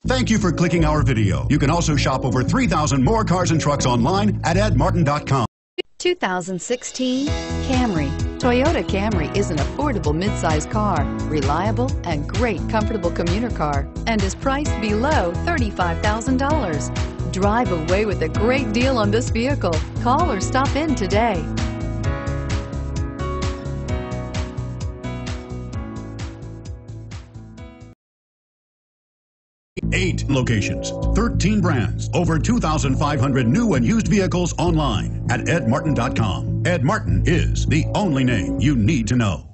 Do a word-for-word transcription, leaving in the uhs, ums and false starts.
Thank you for clicking our video. You can also shop over three thousand more cars and trucks online at ed martin dot com. two thousand sixteen Camry. Toyota Camry is an affordable midsize car, reliable and great comfortable commuter car, and is priced below thirty-five thousand dollars. Drive away with a great deal on this vehicle. Call or stop in today. Eight locations, thirteen brands, over two thousand five hundred new and used vehicles online at ed martin dot com. Ed Martin is the only name you need to know.